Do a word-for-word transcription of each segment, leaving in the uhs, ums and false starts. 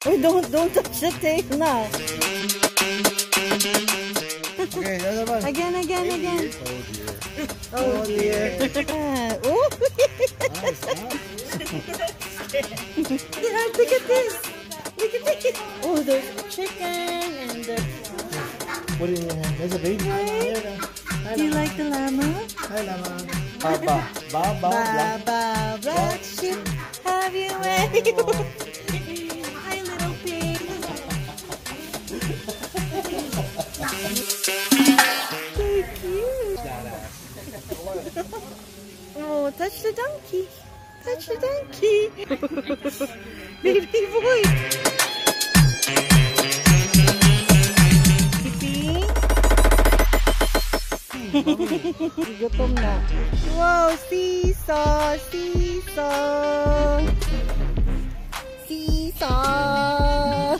Oh, don't don't touch the tail na. Okay, the other one. Again, again, again. Oh dear. Oh dear. Ah, oh. Nice, nice. Yeah, look at this. Look at this. Oh, there's chicken and the. What do you mean? There's a baby. Right? Do you like the llama? Hi, Lama. Baba. Baba. Baba, black sheep, have you any? Hi, little pig. So cute. Oh, touch the donkey. Touch the donkey. Baby boy. Gutom na. Wow, seesaw, seesaw. Seesaw.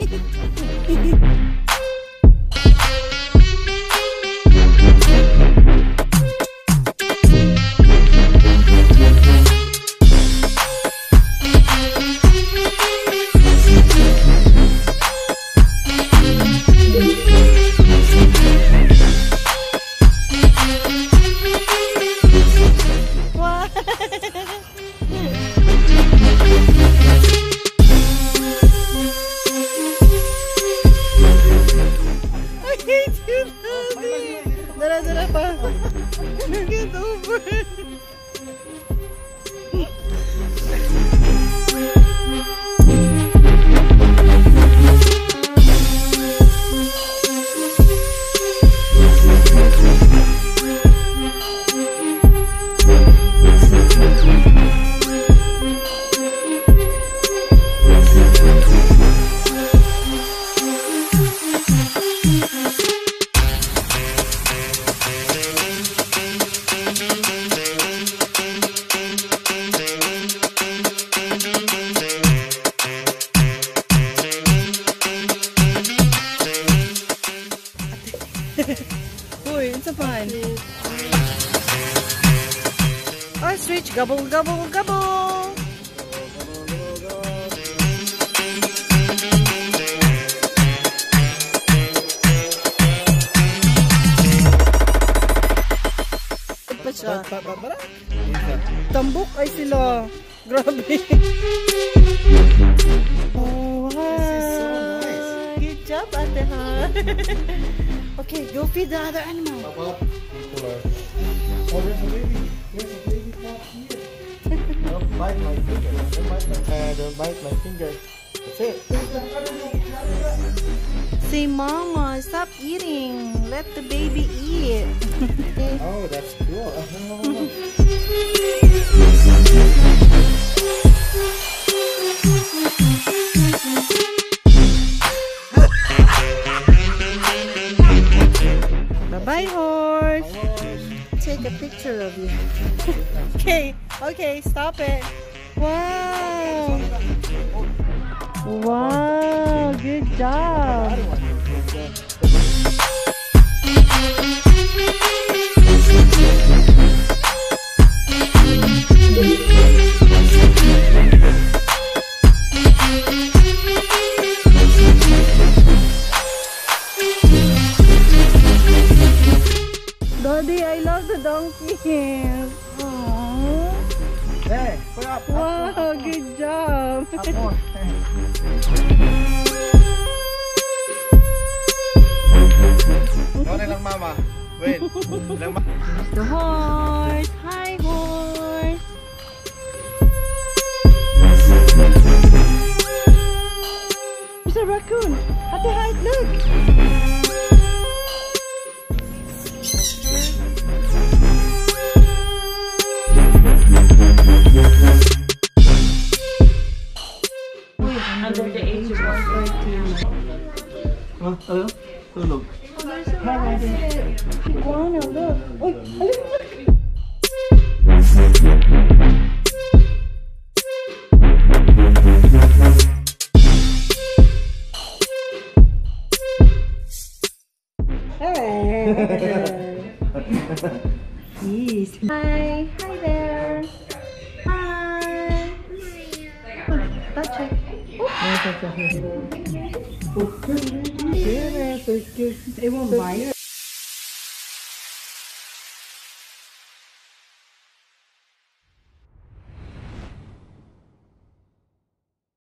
Dara, dara pa. Get over. Uy, it's a fun. Ostrich, gobble, gobble, gobble. Pa siya. Tambok ay sila. Grabe. Oh, wow. Good job, ate, ha? Okay, go feed the other animal. Papa, people are. Oh, there's a baby. There's a baby pop here. Don't bite my finger. Don't bite my, uh, don't bite my finger. That's it. Say, Mama, stop eating. Let the baby eat. Oh, that's cool. Bye, horse. Take a picture of you. Okay, okay, stop it. Wow. Wow, good job. Daddy, I love the donkeys. Aww. Hey, put up. Wow, up, good job. Up more. Hey. Lang mama. Wait. Lang ma The horse. Hi, horse. There's a raccoon. At the height, look. Under the age of fourteen. Huh? Hello? Tulog. Oh, there's a rabbit. Iguana, look. Oh, look. Jeez. Hi. Hi there. Hi. Touch it. Oh. It won't bite.